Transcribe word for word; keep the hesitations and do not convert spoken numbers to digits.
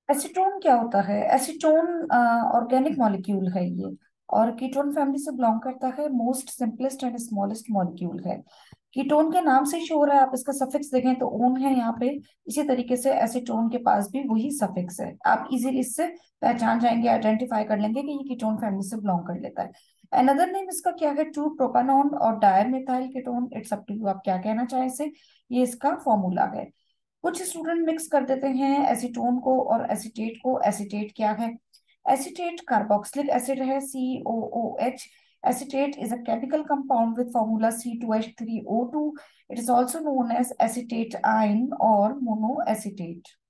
Acetone क्या होता है? एसीटोन ऑर्गेनिक मॉलिक्यूल है ये, और कीटोन फैमिली से बिलोंग करता है। Most simplest and smallest molecule है। कीटोन के नाम से श्योर है, आप इसका सफिक्स देखें तो ओन है यहाँ पे। इसी तरीके से एसीटोन के पास भी वही सफिक्स है। आप इजीली इससे पहचान जाएंगे, आइडेंटिफाई कर लेंगे कि ये कीटोन फैमिली से बिलोंग कर लेता है। अनदर नेम इसका क्या है? टू प्रोपानॉन और dimethyl ketone. It's up to you, आप क्या कहना चाहें इसे। ये इसका फॉर्मूला है। कुछ स्टूडेंट मिक्स कर देते हैं एसीटोन को और एसीटेट को। एसीटेट क्या है? एसीटेट कार्बोक्सिलिक एसिड है, C O O H. Acetate is a chemical compound with formula C two H three O two. It is also known as acetate ion और मोनो एसीटेट।